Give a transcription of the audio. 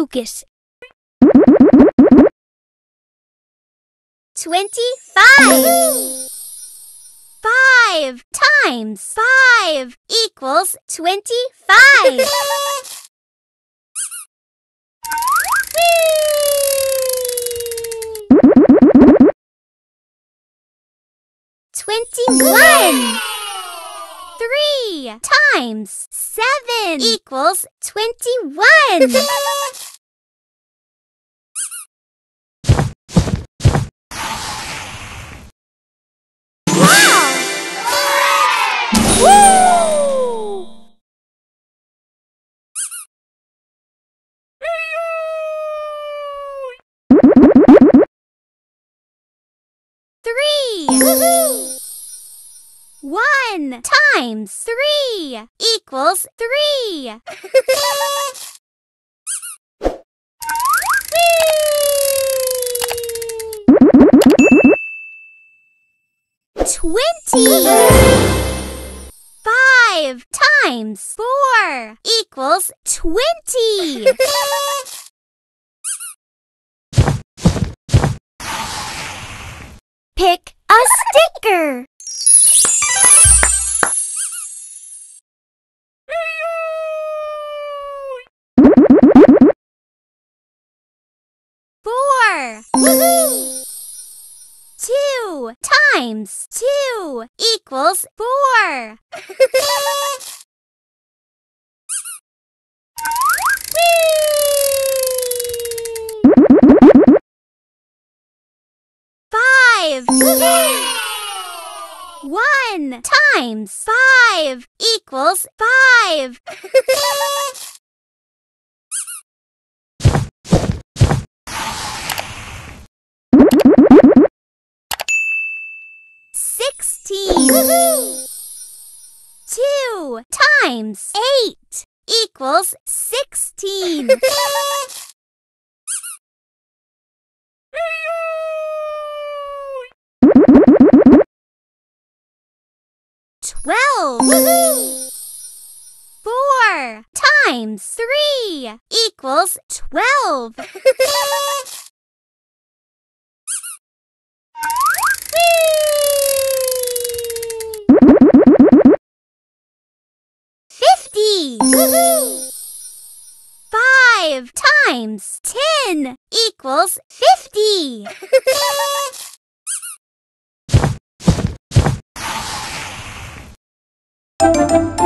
Focus. 25. 5 times 5 equals 25. 21. 3 times 7 equals 21. 1 times 3 equals 3. 20. 5 times 4 equals 20. 'Pick a sticker. 4. 2 times 2 equals 4. 5. 1 times 5 equals 5. 16. 2 times 8 equals 16. 12. 4 times 3 equals 12. 50. 5 times 10 equals 50. 5